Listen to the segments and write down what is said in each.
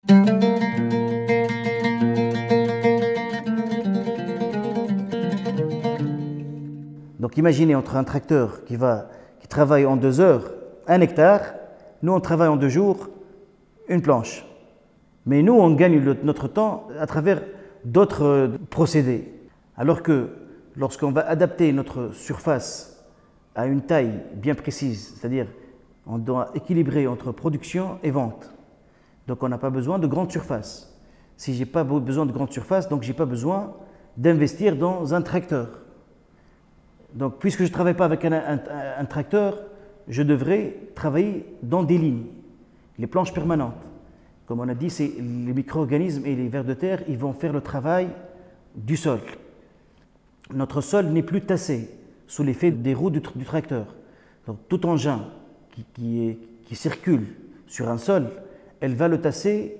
Donc imaginez entre un tracteur qui travaille en 2 heures 1 hectare, nous on travaille en 2 jours une planche. Mais nous on gagne notre temps à travers d'autres procédés. Alors que lorsqu'on va adapter notre surface à une taille bien précise, c'est-à-dire on doit équilibrer entre production et vente. Donc on n'a pas besoin de grande surface. Si je n'ai pas besoin de grande surface, donc je n'ai pas besoin d'investir dans un tracteur. Donc puisque je ne travaille pas avec un tracteur, je devrais travailler dans des lignes, les planches permanentes. Comme on a dit, c'est les micro-organismes et les vers de terre, ils vont faire le travail du sol. Notre sol n'est plus tassé sous l'effet des roues du tracteur. Donc tout engin qui circule sur un sol, elle va le tasser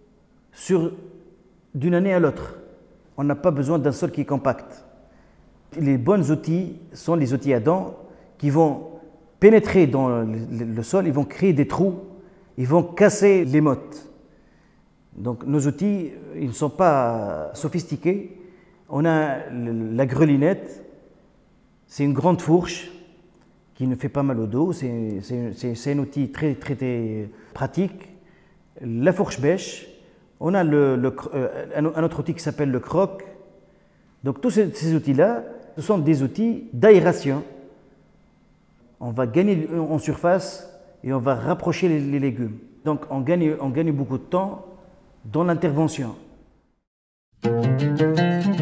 d'une année à l'autre. On n'a pas besoin d'un sol qui est compact. Les bons outils sont les outils à dents qui vont pénétrer dans le sol, ils vont créer des trous, ils vont casser les mottes. Donc nos outils, ils ne sont pas sophistiqués. On a la grelinette, c'est une grande fourche qui ne fait pas mal au dos, c'est un outil très pratique. La fourche bêche, on a un autre outil qui s'appelle le croc. Donc tous ces outils-là, ce sont des outils d'aération. On va gagner en surface et on va rapprocher les légumes. Donc on gagne beaucoup de temps dans l'intervention.